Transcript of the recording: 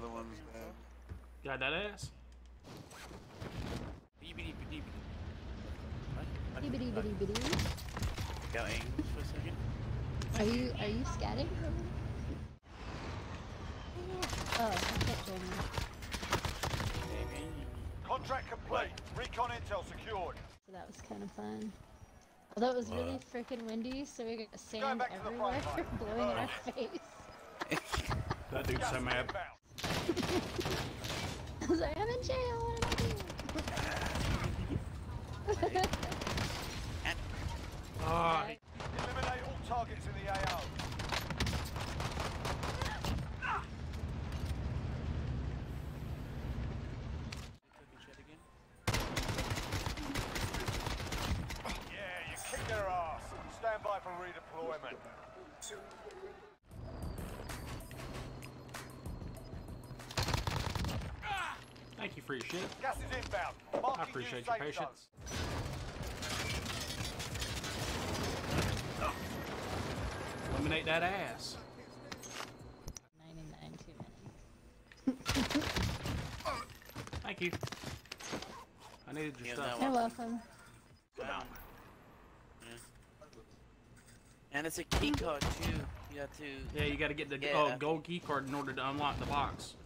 one's dead. Got that ass? Got English for a second. Are you scatting? Oh, I can't join you. Contract complete. Recon intel secured. So that was kind of fun. Although it was really freaking windy, so we got sand everywhere, blowing in our face. That dude's so mad. I was like, I'm in jail, what did I do? Eliminate all targets in the AO. Yeah, you kicked their ass. Stand by for redeployment. Thank you for your shit. Gas is inbound. I appreciate your patience. Eliminate that ass. 99 too many. Thank you. I needed your stuff. You're welcome. Wow. Yeah. And it's a key card too. You got to. Yeah, you got to get the gold key card in order to unlock the box.